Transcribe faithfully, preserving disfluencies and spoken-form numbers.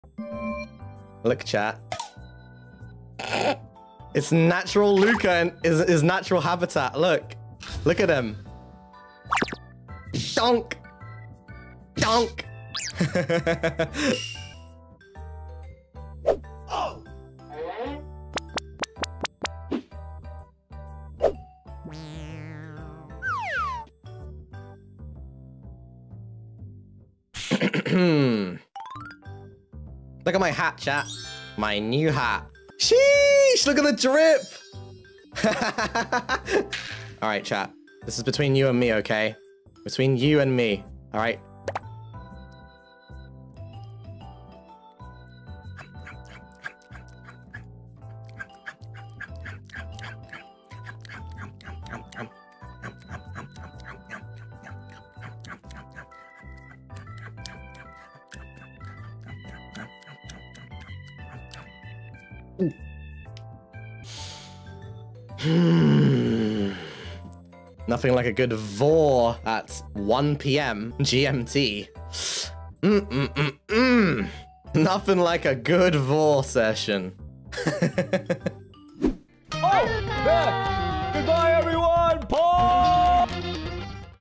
Look, chat. It's natural Luca and is his natural habitat. Look. Look at him. Donk. Donk. Oh. Look at my hat, chat. My new hat. Sheesh! Look at the drip! Alright, chat. This is between you and me, okay? Between you and me. Alright? Hmm. Nothing like a good vor at one P M G M T. Mm -mm -mm -mm. Nothing like a good vor session.